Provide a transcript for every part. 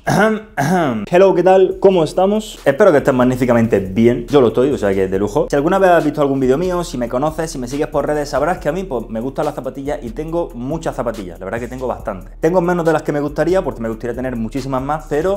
Hello, ¿qué tal? ¿Cómo estamos? Espero que estés magníficamente bien. Yo lo estoy, o sea que de lujo. Si alguna vez has visto algún vídeo mío, si me conoces, si me sigues por redes, sabrás que a mí pues, me gustan las zapatillas y tengo muchas zapatillas. La verdad que tengo bastantes. Tengo menos de las que me gustaría porque me gustaría tener muchísimas más, pero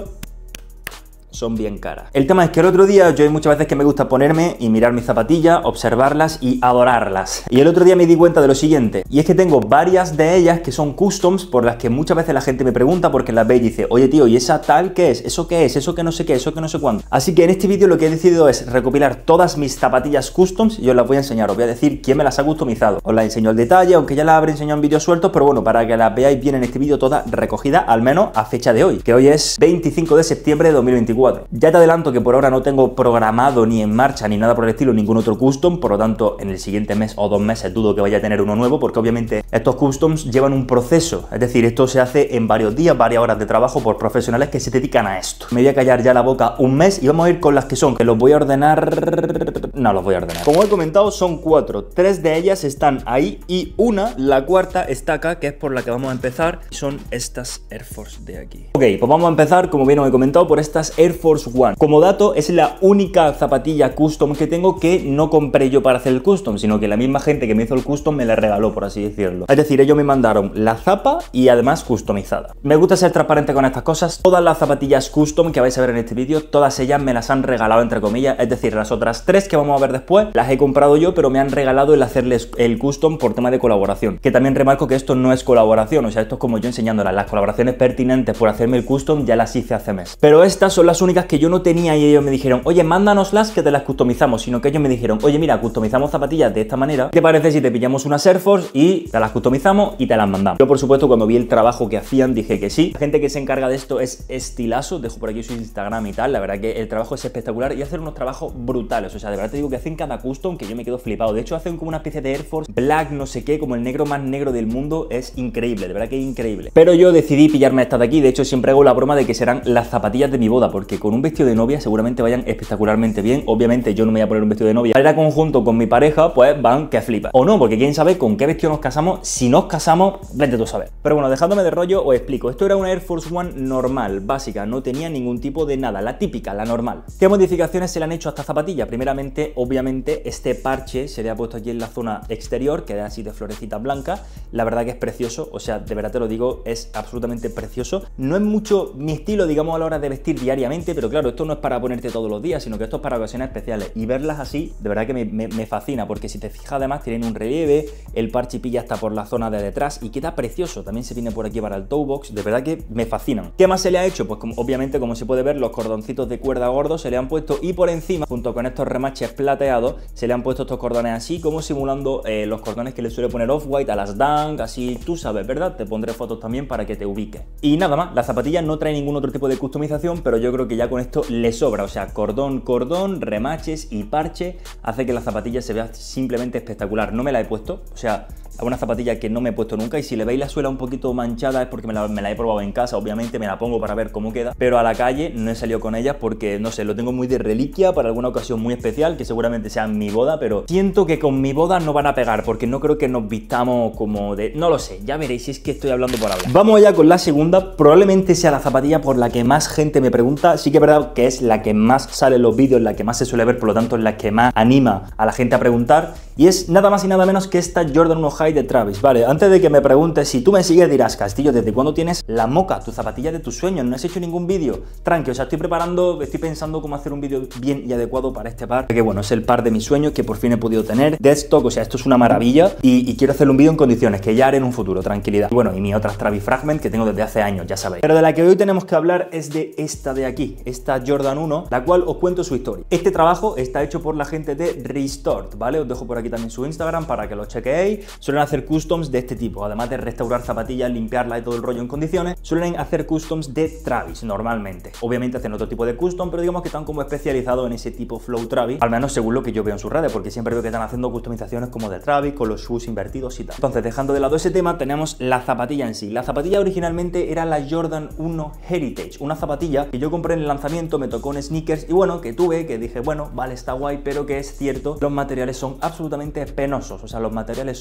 son bien caras. El tema es que el otro día yo hay muchas veces que me gusta ponerme y mirar mis zapatillas, observarlas y adorarlas. Y el otro día me di cuenta de lo siguiente, y es que tengo varias de ellas que son customs por las que muchas veces la gente me pregunta porque las ve y dice, oye tío, ¿y esa tal qué es? ¿Eso qué es? ¿Eso que no sé qué? ¿Eso que no sé cuándo? Así que en este vídeo lo que he decidido es recopilar todas mis zapatillas customs y os las voy a enseñar. Os voy a decir quién me las ha customizado. Os las enseño el detalle, aunque ya las habré enseñado en vídeos sueltos, pero bueno, para que las veáis bien en este vídeo toda recogida, al menos a fecha de hoy, que hoy es 25 de septiembre de 2024. Ya te adelanto que por ahora no tengo programado ni en marcha ni nada por el estilo ningún otro custom, por lo tanto en el siguiente mes o 2 meses dudo que vaya a tener uno nuevo porque obviamente estos customs llevan un proceso, es decir, esto se hace en varios días, varias horas de trabajo por profesionales que se dedican a esto. Me voy a callar ya la boca un mes y vamos a ir con las que son, que los voy a ordenar... No, los voy a ordenar. Como he comentado son 4, 3 de ellas están ahí y la cuarta está acá, que es por la que vamos a empezar, son estas Air Force de aquí. Ok, pues vamos a empezar, como bien os he comentado, por estas Air Force One. Como dato, es la única zapatilla custom que tengo que no compré yo para hacer el custom, sino que la misma gente que me hizo el custom me la regaló, por así decirlo. Es decir, ellos me mandaron la zapa y además customizada. Me gusta ser transparente con estas cosas. Todas las zapatillas custom que vais a ver en este vídeo, todas ellas me las han regalado entre comillas, es decir, las otras 3 que vamos a ver después, las he comprado yo, pero me han regalado el hacerles el custom por tema de colaboración. Que también remarco que esto no es colaboración, o sea, esto es como yo enseñándolas. Las colaboraciones pertinentes por hacerme el custom ya las hice hace mes. Pero estas son las únicas que yo no tenía y ellos me dijeron, oye, mándanoslas que te las customizamos, sino que ellos me dijeron, oye, mira, customizamos zapatillas de esta manera, ¿qué te parece si te pillamos unas Air Force y te las customizamos y te las mandamos? Yo, por supuesto, cuando vi el trabajo que hacían, dije que sí. La gente que se encarga de esto es Estilazo, dejo por aquí su Instagram y tal, la verdad que el trabajo es espectacular y hacen unos trabajos brutales, o sea, de verdad te digo que hacen cada custom que yo me quedo flipado. De hecho, hacen como una especie de Air Force Black, no sé qué, como el negro más negro del mundo, es increíble, de verdad que es increíble. Pero yo decidí pillarme estas de aquí, de hecho siempre hago la broma de que serán las zapatillas de mi boda, porque con un vestido de novia seguramente vayan espectacularmente bien. Obviamente yo no me voy a poner un vestido de novia para ir a conjunto con mi pareja, pues van que flipa. O no, porque quién sabe con qué vestido nos casamos. Si nos casamos, vete tú a saber. Pero bueno, dejándome de rollo, os explico. Esto era una Air Force One normal, básica, no tenía ningún tipo de nada, la típica, la normal. ¿Qué modificaciones se le han hecho a esta zapatilla? Primeramente, obviamente, este parche se le ha puesto aquí en la zona exterior, que da así de florecitas blancas. La verdad que es precioso, o sea, de verdad te lo digo, es absolutamente precioso. No es mucho mi estilo, digamos, a la hora de vestir diariamente, pero claro, esto no es para ponerte todos los días, sino que esto es para ocasiones especiales. Y verlas así, de verdad que me fascina, porque si te fijas además tienen un relieve, el parche pilla hasta por la zona de detrás y queda precioso. También se viene por aquí para el toe box, de verdad que me fascinan. ¿Qué más se le ha hecho? Pues obviamente, como se puede ver, los cordoncitos de cuerda gordos se le han puesto y por encima, junto con estos remaches plateados, se le han puesto estos cordones así, como simulando los cordones que le suele poner Off-White a las Dunk, así tú sabes, ¿verdad? Te pondré fotos también para que te ubiques. Y nada más, la zapatilla no trae ningún otro tipo de customización, pero yo creo que ya con esto le sobra, o sea, cordón, remaches y parche hace que la zapatilla se vea simplemente espectacular. No me la he puesto, o sea, una zapatilla que no me he puesto nunca, y si le veis la suela un poquito manchada es porque me la he probado en casa, obviamente me la pongo para ver cómo queda, pero a la calle no he salido con ellas porque, no sé, lo tengo muy de reliquia para alguna ocasión muy especial, que seguramente sea mi boda, pero siento que con mi boda no van a pegar, porque no creo que nos vistamos como de... No lo sé, ya veréis si es que estoy hablando por hablar. Vamos allá con la segunda, probablemente sea la zapatilla por la que más gente me pregunta, sí que es verdad que es la que más sale en los vídeos, la que más se suele ver, por lo tanto es la que más anima a la gente a preguntar, y es nada más y nada menos que esta Jordan 1 High de Travis. Vale, antes de que me preguntes, si tú me sigues dirás, Castillo, ¿desde cuándo tienes la Mocha, tu zapatilla de tus sueños? ¿No has hecho ningún vídeo? Tranqui, o sea, estoy pensando cómo hacer un vídeo bien y adecuado para este par, que bueno, es el par de mis sueños que por fin he podido tener. Deadstock, o sea, esto es una maravilla y quiero hacer un vídeo en condiciones, que ya haré en un futuro, tranquilidad. Y bueno, y mis otras Travis Fragment que tengo desde hace años, ya sabéis. Pero de la que hoy tenemos que hablar es de esta de aquí, esta Jordan 1, la cual os cuento su historia. Este trabajo está hecho por la gente de Restored, ¿vale? Os dejo por aquí también su Instagram para que lo chequeéis. Suelen hacer customs de este tipo, además de restaurar zapatillas, limpiarlas y todo el rollo en condiciones, suelen hacer customs de Travis normalmente. Obviamente hacen otro tipo de custom, pero digamos que están como especializados en ese tipo flow Travis, al menos según lo que yo veo en sus redes, porque siempre veo que están haciendo customizaciones como de Travis, con los shoes invertidos y tal. Entonces, dejando de lado ese tema, tenemos la zapatilla en sí. La zapatilla originalmente era la Jordan 1 Heritage, una zapatilla que yo compré en el lanzamiento, me tocó en sneakers y bueno, que tuve, que dije, bueno, vale, está guay, pero que es cierto, los materiales son absolutamente penosos, o sea, los materiales son de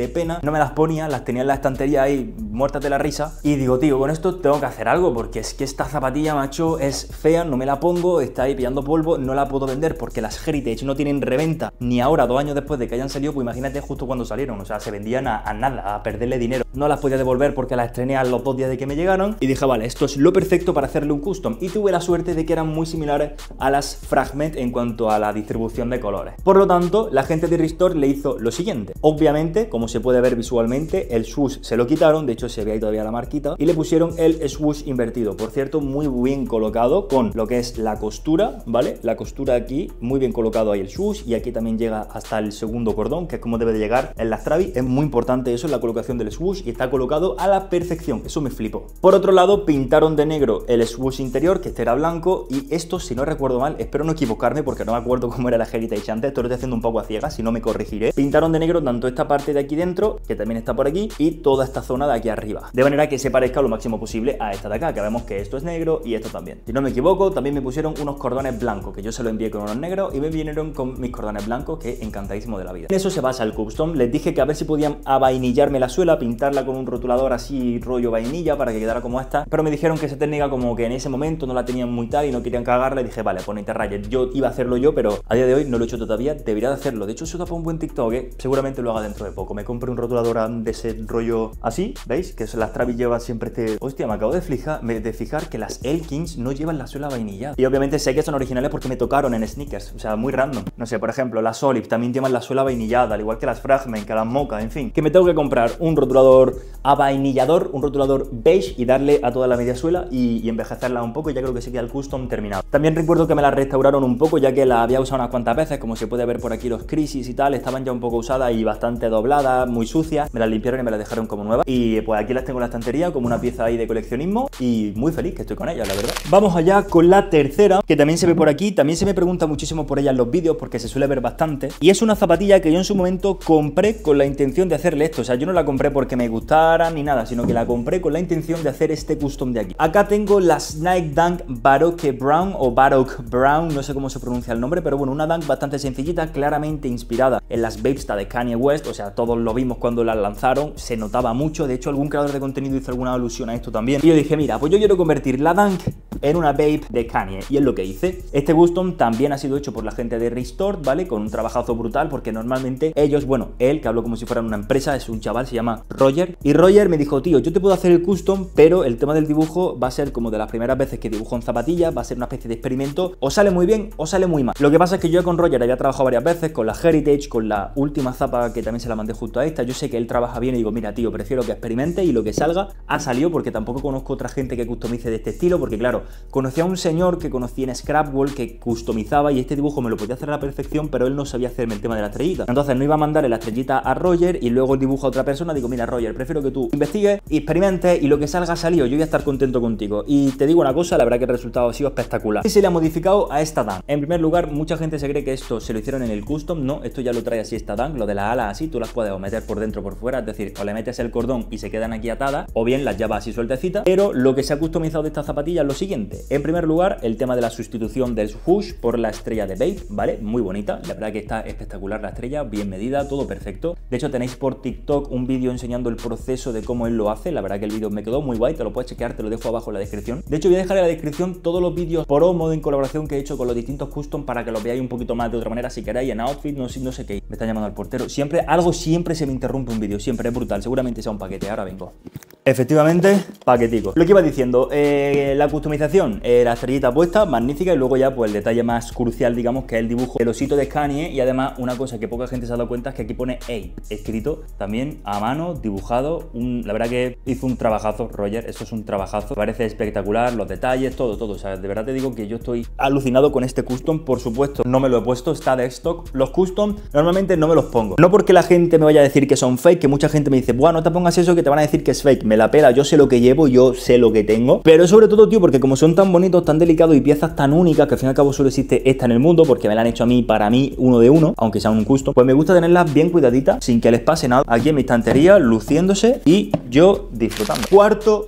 pena, no me las ponía, las tenía en la estantería ahí muertas de la risa y digo, tío, con esto tengo que hacer algo porque es que esta zapatilla, macho, es fea, no me la pongo, está ahí pillando polvo, no la puedo vender porque las Heritage no tienen reventa ni ahora, 2 años después de que hayan salido, pues imagínate justo cuando salieron, o sea, se vendían a nada, a perderle dinero. No las podía devolver porque las estrené a los 2 días de que me llegaron y dije, vale, esto es lo perfecto para hacerle un custom y tuve la suerte de que eran muy similares a las Fragment en cuanto a la distribución de colores. Por lo tanto, la gente de Restore le hizo lo siguiente. Obviamente, como se puede ver visualmente, el swoosh se lo quitaron, de hecho se ve ahí todavía la marquita, y le pusieron el swoosh invertido. Por cierto, muy bien colocado con lo que es la costura, ¿vale? La costura aquí, muy bien colocado ahí el swoosh y aquí también llega hasta el segundo cordón, que es como debe de llegar en las Travis. Es muy importante eso, la colocación del swoosh y está colocado a la perfección, eso me flipó. Por otro lado, pintaron de negro el swoosh interior, que este era blanco, y esto, si no recuerdo mal, espero no equivocarme porque no me acuerdo cómo era la Heritage antes, esto lo estoy haciendo un poco a ciegas, si no me corregiré. Pintaron de negro tanto esta parte de aquí dentro, que también está por aquí, y toda esta zona de aquí arriba, de manera que se parezca lo máximo posible a esta de acá, que vemos que esto es negro y esto también. Si no me equivoco, también me pusieron unos cordones blancos, que yo se lo envié con unos negros y me vinieron con mis cordones blancos, que encantadísimo de la vida. En eso se basa el custom. Les dije que a ver si podían avainillarme la suela, pintarla con un rotulador así rollo vainilla para que quedara como esta, pero me dijeron que esa técnica como que en ese momento no la tenían muy tal y no querían cagarla y dije, vale, ponete rayas. Yo iba a hacerlo yo, pero a día de hoy no lo he hecho todavía, debería de hacerlo. De hecho, eso da para un buen TikTok, seguramente lo haga dentro de poco. Me compré un rotulador de ese rollo así, ¿veis? Que las Travis llevan siempre este... Hostia, me acabo de fijar que las Elkins no llevan la suela vainillada. Y obviamente sé que son originales porque me tocaron en sneakers, o sea, muy random. No sé, por ejemplo, las Olive también llevan la suela vainillada, al igual que las Fragment, que las Mocha, en fin. Que me tengo que comprar un rotulador avainillador, un rotulador beige y darle a toda la media suela y envejecerla un poco y ya creo que se queda el custom terminado. También recuerdo que me la restauraron un poco ya que la había usado unas cuantas veces, como se puede ver por aquí los crisis y tal, estaban ya un poco usadas y bastante dobladas, muy sucias. Me las limpiaron y me las dejaron como nuevas y pues aquí las tengo en la estantería como una pieza ahí de coleccionismo y muy feliz que estoy con ellas, la verdad. Vamos allá con la tercera, que también se ve por aquí, también se me pregunta muchísimo por ella en los vídeos porque se suele ver bastante y es una zapatilla que yo en su momento compré con la intención de hacerle esto, o sea, yo no la compré porque me gustara ni nada, sino que la compré con la intención de hacer este custom de aquí. Acá tengo las Nike Dunk Baroque Brown o Baroque Brown, no sé cómo se pronuncia el nombre, pero bueno, una Dunk bastante sencillita, claramente inspirada en las Babesta de Kanye West, o sea, todos lo vimos cuando las lanzaron, se notaba mucho, de hecho algún creador de contenido hizo alguna alusión a esto también, y yo dije, mira, pues yo quiero convertir la Dunk en una Babe de Kanye, y es lo que hice. Este custom también ha sido hecho por la gente de Restore, ¿vale? Con un trabajazo brutal, porque normalmente ellos, bueno, él, que habló como si fuera una empresa, es un chaval, se llama Roger, y Roger me dijo, tío, yo te puedo hacer el custom, pero el tema del dibujo va a ser como de las primeras veces que dibujo en zapatillas, va a ser una especie de experimento, o sale muy bien o sale muy mal. Lo que pasa es que yo con Roger había trabajado varias veces, con la Heritage, con la última zapa que también se la mandé justo a esta, yo sé que él trabaja bien y digo, mira, tío, prefiero que experimente y lo que salga ha salido, porque tampoco conozco otra gente que customice de este estilo, porque claro, conocí a un señor que conocí en Scrapwall que customizaba y este dibujo me lo podía hacer a la perfección, pero él no sabía hacerme el tema de la estrellita. Entonces no iba a mandarle la estrellita a Roger y luego el dibujo a otra persona. Digo, mira, Roger, prefiero que tú investigues, experimentes y lo que salga ha salido. Yo voy a estar contento contigo. Y te digo una cosa, la verdad que el resultado ha sido espectacular. Y se le ha modificado a esta Dunk. En primer lugar, mucha gente se cree que esto se lo hicieron en el custom. No, esto ya lo trae así esta Dunk. Lo de las alas así, tú las puedes o meter por dentro o por fuera. Es decir, o le metes el cordón y se quedan aquí atadas, o bien las llevas así sueltecitas. Pero lo que se ha customizado de esta zapatilla es lo siguiente. En primer lugar, el tema de la sustitución del swoosh por la estrella de Babe, ¿vale? Muy bonita, la verdad que está espectacular la estrella, bien medida, todo perfecto. De hecho tenéis por TikTok un vídeo enseñando el proceso de cómo él lo hace, la verdad que el vídeo me quedó muy guay, te lo puedes chequear, te lo dejo abajo en la descripción. De hecho voy a dejar en la descripción todos los vídeos promo en colaboración que he hecho con los distintos custom para que los veáis un poquito más de otra manera si queréis, en outfit, no sé qué. Me está llamando al portero, siempre se me interrumpe un vídeo, siempre es brutal, seguramente sea un paquete, ahora vengo. Efectivamente, paquetico. Lo que iba diciendo, la customización, la estrellita puesta, magnífica, y luego ya pues el detalle más crucial, digamos, que es el dibujo del osito de Kanye, y además una cosa que poca gente se ha dado cuenta es que aquí pone Ape, escrito también a mano, dibujado, la verdad que hizo un trabajazo Roger, eso es un trabajazo, parece espectacular, los detalles, todo, o sea, de verdad te digo que yo estoy alucinado con este custom, por supuesto, no me lo he puesto, está de stock, los custom normalmente no me los pongo, no porque la gente me vaya a decir que son fake, que mucha gente me dice, bueno, no te pongas eso que te van a decir que es fake, me la pela, yo sé lo que llevo, yo sé lo que tengo, pero sobre todo, tío, porque como son tan bonitos, tan delicados y piezas tan únicas, que al fin y al cabo solo existe esta en el mundo, porque me la han hecho a mí, para mí, uno de uno, aunque sea un custom, pues me gusta tenerlas bien cuidaditas, sin que les pase nada, aquí en mi estantería, luciéndose y yo disfrutando. Cuarto y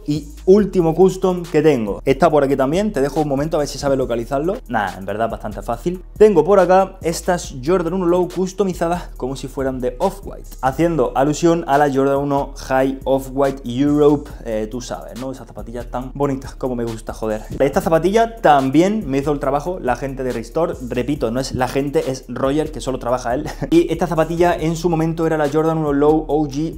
último custom que tengo. Está por aquí también, te dejo un momento a ver si sabes localizarlo. Nada, en verdad bastante fácil. Tengo por acá estas Jordan 1 Low customizadas como si fueran de Off-White, haciendo alusión a la Jordan 1 High Off-White Europe, tú sabes, ¿no? Esas zapatillas tan bonitas como me gusta, joder. Esta zapatilla también me hizo el trabajo la gente de Restore. Repito, no es la gente, es Roger, que solo trabaja él. Y esta zapatilla en su momento era la Jordan 1 Low OG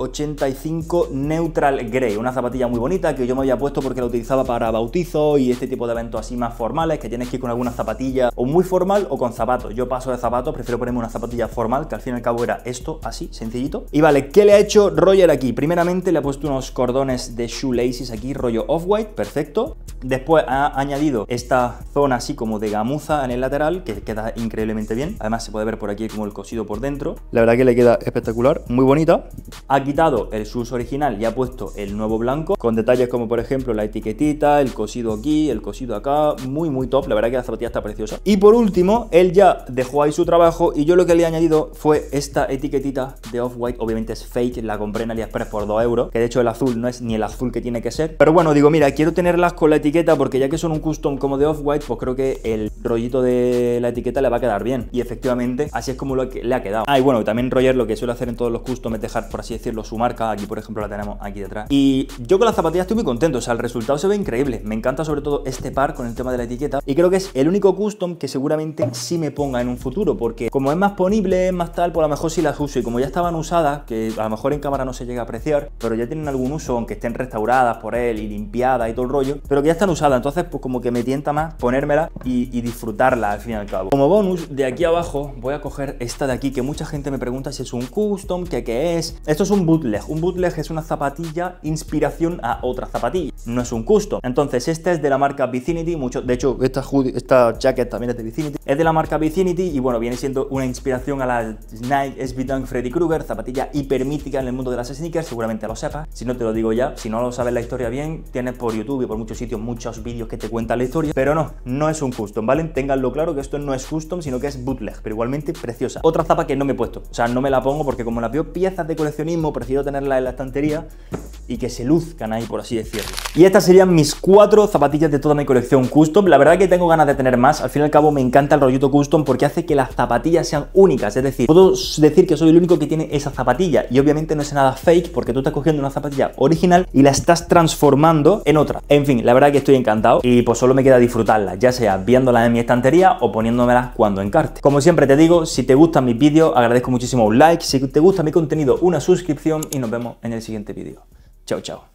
85 Neutral Grey, una zapatilla muy bonita que yo me había puesto porque la utilizaba para bautizo y este tipo de eventos así más formales, que tienes que ir con alguna zapatilla o muy formal o con zapatos. Yo paso de zapatos, prefiero ponerme una zapatilla formal, que al fin y al cabo era esto, así, sencillito. Y vale, ¿qué le ha hecho Roger aquí? Primeramente le ha puesto unos cordones de shoelaces aquí, rollo Off-White, perfecto. Después ha añadido esta zona así como de gamuza en el lateral, que queda increíblemente bien. Además se puede ver por aquí como el cosido por dentro. La verdad que le queda espectacular, muy bonita. Ha quitado el shoes original y ha puesto el nuevo blanco, con detalles como por ejemplo la etiquetita, el cosido aquí, el cosido acá, muy top. La verdad que la zapatilla está preciosa. Y por último, él ya dejó ahí su trabajo y yo lo que le he añadido fue esta etiquetita de Off-White. Obviamente es fake, la compré en AliExpress por 2 euros, que de hecho el azul no es ni el azul que tiene que ser. Pero bueno, digo, mira, quiero tenerlas con la etiqueta porque ya que son un custom como de Off-White, pues creo que el rollito de la etiqueta le va a quedar bien. Y efectivamente, así es como le ha quedado. Ah, y bueno, también Roger lo que suele hacer en todos los custom es dejar, por así decirlo, su marca. Aquí, por ejemplo, la tenemos aquí detrás. Y yo con las zapatillas estoy muy contento, o sea, el resultado se ve increíble. Me encanta sobre todo este par con el tema de la etiqueta. Y creo que es el único custom que seguramente sí me ponga en un futuro, porque como es más ponible, más tal, pues a lo mejor sí las uso. Y como ya estaban usadas, que a lo mejor en cámara no se llega a apreciar, pero ya tienen algún uso, aunque estén restauradas por él y limpiadas y todo el rollo, pero que ya están usadas. Entonces, pues como que me tienta más ponérmela y disfrutarla al fin y al cabo. Como bonus, de aquí abajo voy a coger esta de aquí, que mucha gente me pregunta si es un custom, que qué es. Esto es un bootleg. Un bootleg es una zapatilla inspiración a otra zapatilla, no es un custom. Entonces este es de la marca Vicinity, de hecho esta jacket también es de Vicinity, es de la marca Vicinity y bueno, viene siendo una inspiración a la Nike SB Dunk Freddy Krueger, zapatilla hipermítica en el mundo de las sneakers, seguramente lo sepas. Si no te lo digo ya, si no lo sabes la historia bien, tienes por YouTube y por muchos sitios muchos vídeos que te cuentan la historia, pero no es un custom, ¿vale? Ténganlo claro que esto no es custom, sino que es bootleg, pero igualmente preciosa. Otra zapa que no me he puesto, o sea, no me la pongo porque como las veo piezas de coleccionismo, prefiero tenerla en la estantería y que se luzcan ahí, por así decirlo. Y estas serían mis 4 zapatillas de toda mi colección custom. La verdad que tengo ganas de tener más. Al fin y al cabo me encanta el rollito custom porque hace que las zapatillas sean únicas. Es decir, puedo decir que soy el único que tiene esa zapatilla y obviamente no es nada fake porque tú estás cogiendo una zapatilla original y la estás transformando en otra. En fin, la verdad que estoy encantado y pues solo me queda disfrutarla, ya sea viéndola en mi estantería o poniéndomelas cuando encarte. Como siempre te digo, si te gustan mis vídeos, agradezco muchísimo un like. Si te gusta mi contenido, una suscripción y nos vemos en el siguiente vídeo. Chao, chao.